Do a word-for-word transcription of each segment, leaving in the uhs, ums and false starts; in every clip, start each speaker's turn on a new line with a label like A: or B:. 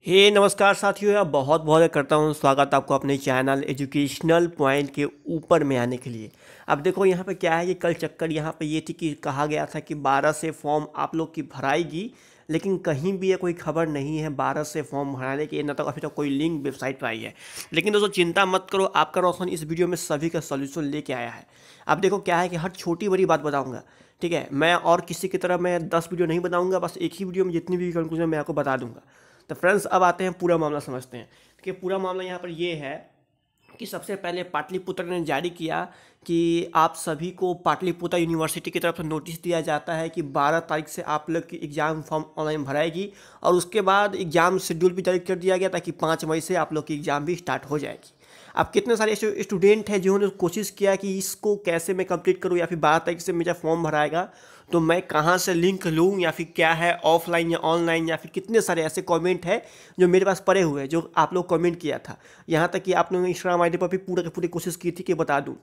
A: हे नमस्कार साथियों, यार बहुत बहुत करता हूँ स्वागत आपको अपने चैनल एजुकेशनल पॉइंट के ऊपर में आने के लिए। अब देखो यहाँ पे क्या है कि कल चक्कर यहाँ पे ये थी कि कहा गया था कि बारह से फॉर्म आप लोग की भराएगी, लेकिन कहीं भी ये कोई खबर नहीं है बारह से फॉर्म भराने की, ना तो अभी तक कोई लिंक वेबसाइट पर आई है। लेकिन दोस्तों चिंता मत करो, आपका रोशन इस वीडियो में सभी का सोल्यूशन लेके आया है। अब देखो क्या है कि हर छोटी बड़ी बात बताऊँगा, ठीक है। मैं और किसी की तरह मैं दस वीडियो नहीं बनाऊँगा, बस एक ही वीडियो में जितनी भी कंक्लूजन मैं आपको बता दूँगा। तो फ्रेंड्स अब आते हैं पूरा मामला समझते हैं कि पूरा मामला यहाँ पर ये है कि सबसे पहले पाटलिपुत्र ने जारी किया कि आप सभी को पाटलिपुत्र यूनिवर्सिटी की तरफ से नोटिस दिया जाता है कि बारह तारीख से आप लोग की एग्ज़ाम फॉर्म ऑनलाइन भराएगी, और उसके बाद एग्ज़ाम शेड्यूल भी जारी कर दिया गया ताकि पाँच मई से आप लोग की एग्ज़ाम भी स्टार्ट हो जाएगी। अब कितने सारे स्टूडेंट हैं जिन्होंने कोशिश किया कि इसको कैसे मैं कंप्लीट करूं, या फिर बारह तारीख से मेरा फॉर्म भराएगा तो मैं कहां से लिंक लूं, या फिर क्या है ऑफलाइन या ऑनलाइन, या फिर कितने सारे ऐसे कमेंट हैं जो मेरे पास पड़े हुए हैं जो आप लोग कमेंट किया था। यहाँ तक कि आप लोगों ने इंस्टाग्राम आई डी पर भी पूरा की पूरी कोशिश की थी कि बता दूँ।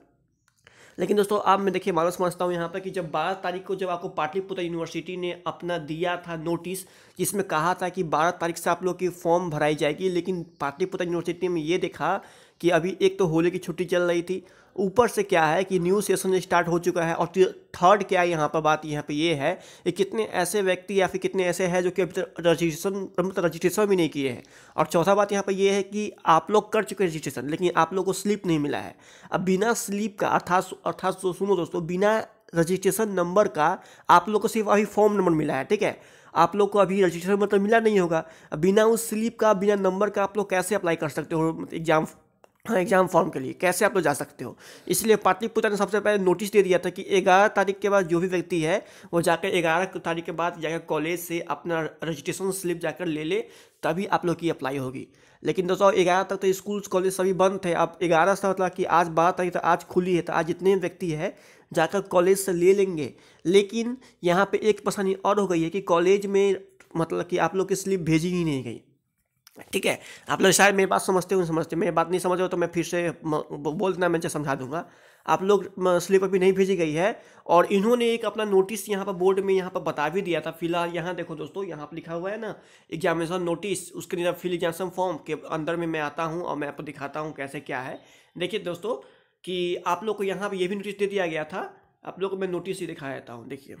A: लेकिन दोस्तों अब मैं देखिए मानो समझता हूँ यहाँ पर कि जब बारह तारीख को जब आपको पाटलिपुत्र यूनिवर्सिटी ने अपना दिया था नोटिस, जिसमें कहा था कि बारह तारीख से आप लोग की फॉर्म भराई जाएगी, लेकिन पाटलिपुत्र यूनिवर्सिटी में ये देखा कि अभी एक तो होली की छुट्टी चल रही थी, ऊपर से क्या है कि न्यू सेशन स्टार्ट हो चुका है, और थर्ड क्या है यहाँ पर बात यहाँ पे ये है कि कितने ऐसे व्यक्ति या फिर कितने ऐसे हैं जो कि अभी तक रजिस्ट्रेशन रजिस्ट्रेशन भी नहीं किए हैं। और चौथा बात यहाँ पर ये है कि आप लोग कर चुके हैं रजिस्ट्रेशन, लेकिन आप लोग को स्लिप नहीं मिला है। अब बिना स्लिप का अर्थात अर्थात सुनो दोस्तों, बिना रजिस्ट्रेशन नंबर का आप लोग को सिर्फ अभी फॉर्म नंबर मिला है, ठीक है। आप लोग को अभी रजिस्ट्रेशन नंबर तो मिला नहीं होगा। बिना उस स्लिप का, बिना नंबर का आप लोग कैसे अप्लाई कर सकते हो एग्जाम हाँ एग्जाम फॉर्म के लिए, कैसे आप लोग जा सकते हो। इसलिए पाटलिपुत्र ने सबसे पहले नोटिस दे दिया था कि ग्यारह तारीख के बाद जो भी व्यक्ति है वो जाकर ग्यारह तारीख के बाद जाकर कॉलेज से अपना रजिस्ट्रेशन स्लिप जाकर ले ले, तभी आप लोग की अप्लाई होगी। लेकिन दोस्तों ग्यारह तक तो स्कूल कॉलेज सभी बंद थे। अब ग्यारह से मतलब कि आज बारह तारीख, तो आज खुली है, तो आज जितने व्यक्ति है जाकर कॉलेज से ले लेंगे। लेकिन यहाँ पे एक परेशानी और हो गई है कि कॉलेज में मतलब कि आप लोग की स्लिप भेजी ही नहीं गई, ठीक है। आप लोग शायद मेरी बात समझते हो समझते मेरी बात नहीं समझ हो तो मैं फिर से बोल देना, मैं समझा दूंगा। आप लोग स्लिप अभी नहीं भेजी गई है, और इन्होंने एक अपना नोटिस यहाँ पर बोर्ड में यहाँ पर बता भी दिया था। फिलहाल यहाँ देखो दोस्तों, यहाँ पर लिखा हुआ है ना एग्जामिनेशन नोटिस, उसके नीचे फिल एग्जामिनेशन फॉर्म के अंदर में मैं आता हूँ और मैं आपको दिखाता हूँ कैसे क्या है। देखिए दोस्तों कि आप लोग को यहाँ पर यह भी नोटिस दे दिया गया था। आप लोग को मैं नोटिस ही दिखा देता हूँ। देखिए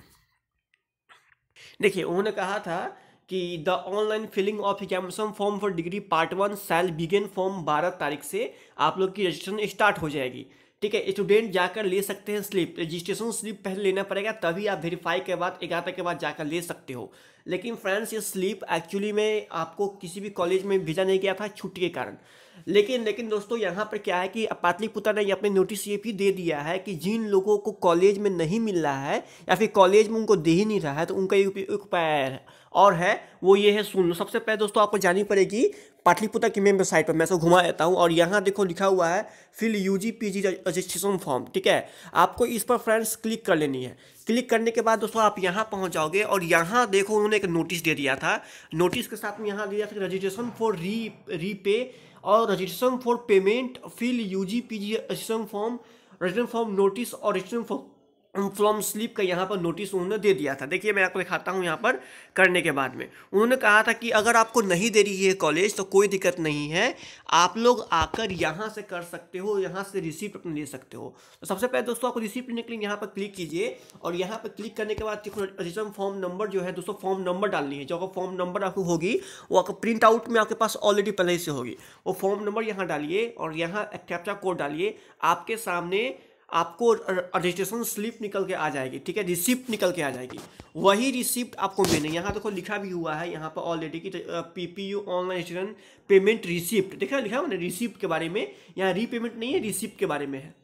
A: देखिए उन्होंने कहा था कि the online filling of examination form for degree part one shall begin from बारह तारीख से आप लोग की रजिस्ट्रेशन स्टार्ट हो जाएगी, ठीक है। स्टूडेंट जाकर ले सकते हैं स्लिप, रजिस्ट्रेशन स्लिप पहले लेना पड़ेगा, तभी आप वेरीफाई के बाद ग्यारह के बाद जाकर ले सकते हो। लेकिन फ्रेंड्स ये स्लिप एक्चुअली में आपको किसी भी कॉलेज में भेजा नहीं गया था छुट्टी के कारण। लेकिन लेकिन दोस्तों यहाँ पर क्या है कि पाटलिपुत्र ने अपने नोटिस ये भी दे दिया है कि जिन लोगों को कॉलेज में नहीं मिल रहा है या फिर कॉलेज में उनको दे ही नहीं रहा है, तो उनका एक उपाय है और है वो ये है, सुन लो। सबसे पहले दोस्तों आपको जानी पड़ेगी पाटलिपुत्र की मेन वेबसाइट पर, मैं इसको घुमा देता हूँ, और यहाँ देखो लिखा हुआ है fill UG PG registration form, ठीक है। आपको इस पर फ्रेंड्स क्लिक कर लेनी है। क्लिक करने के बाद दोस्तों आप यहाँ पहुँच जाओगे, और यहाँ देखो उन्होंने एक नोटिस दे दिया था। नोटिस के साथ में यहाँ दिया था रजिस्ट्रेशन फॉर री रीपे और registration for payment fill UG PG registration form, registration form notice और रजिस्ट्रेशन फॉर्म फ्रॉम स्लिप का यहाँ पर नोटिस उन्होंने दे दिया था। देखिए मैं आपको दिखाता हूँ। यहाँ पर करने के बाद में उन्होंने कहा था कि अगर आपको नहीं दे रही है कॉलेज तो कोई दिक्कत नहीं है, आप लोग आकर यहाँ से कर सकते हो, यहाँ से रिसीप्ट अपने ले सकते हो। तो सबसे पहले दोस्तों आपको रिसीप्ट लेने के लिए यहाँ पर क्लिक कीजिए, और यहाँ पर क्लिक करने के बाद रजिस्ट्रेशन फॉर्म नंबर जो है दोस्तों, फॉर्म नंबर डालनी है। जो आपको फॉर्म नंबर आपको होगी वो आपको प्रिंट आउट में आपके पास ऑलरेडी पहले से होगी, वो फॉर्म नंबर यहाँ डालिए और यहाँ कैप्चा कोड डालिए। आपके सामने आपको रजिस्ट्रेशन स्लिप निकल के आ जाएगी, ठीक है, रिसिप्ट निकल के आ जाएगी। वही रिसिप्ट आपको मैंने यहाँ देखो लिखा भी हुआ है यहाँ पर ऑलरेडी कि PPU online registration payment receipt, देखा लिखा है मैंने रिसिप्ट के बारे में, यहाँ रीपेमेंट नहीं है, रिसिप्ट के बारे में है।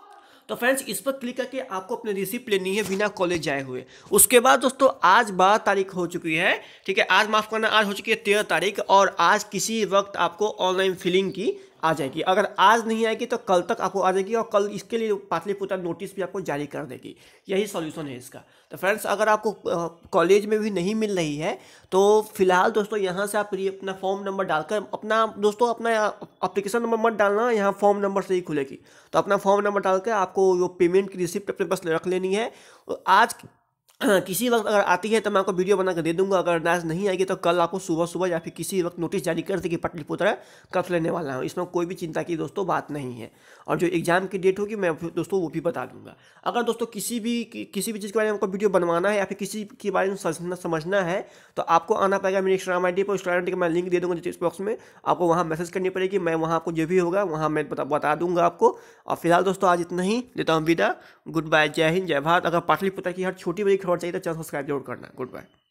A: तो फ्रेंड्स इस पर क्लिक करके आपको अपनी रिसिप्ट लेनी है बिना कॉलेज जाए हुए। उसके बाद दोस्तों आज बारह तारीख हो चुकी है, ठीक है, आज माफ करना आज हो चुकी है तेरह तारीख, और आज किसी वक्त आपको ऑनलाइन फिलिंग की आ जाएगी। अगर आज नहीं आएगी तो कल तक आपको आ जाएगी, और कल इसके लिए पाटलिपुत्र नोटिस भी आपको जारी कर देगी। यही सॉल्यूशन है इसका। तो फ्रेंड्स अगर आपको कॉलेज में भी नहीं मिल रही है तो फिलहाल दोस्तों यहाँ से आप अपना फॉर्म नंबर डालकर अपना दोस्तों अपना एप्लीकेशन नंबर मत डालना, यहाँ फॉर्म नंबर से ही खुलेगी। तो अपना फॉर्म नंबर डालकर आपको जो पेमेंट की रिसिप्ट अपने पास रख लेनी है। आज किसी वक्त अगर आती है तो मैं आपको वीडियो बना कर दे दूंगा। अगर आज नहीं आएगी तो कल आपको सुबह सुबह या फिर किसी वक्त नोटिस जारी कर दे कि पाटलिपुत्र कब से लेने वाला हूँ। इसमें कोई भी चिंता की दोस्तों बात नहीं है। और जो एग्जाम की डेट होगी मैं दोस्तों वो भी बता दूंगा। अगर दोस्तों किसी भी कि, किसी भी चीज़ के बारे में आपको वीडियो बनवाना है या फिर किसी के बारे में समझना समझना है तो आपको आना पड़ेगा मेरे इंस्टाग्राम आई डी पर। इंस्टाग्राम आई डी का मैं लिंक दे दूंगा डिस्क्रिप्शन बॉक्स में, आपको वहाँ मैसेज करनी पड़ेगी। मैं वहाँ आपको जो भी होगा वहाँ मैं बता बता दूंगा आपको। और फिलहाल दोस्तों आज इतना ही, देता हूँ विदा। गुड बाय, जय हिंद, जय भारत। अगर पाटलिपुत्र की हर छोटी बड़ी खबर चाहिए तो चैनल सब्सक्राइब जरूर करना। Good bye.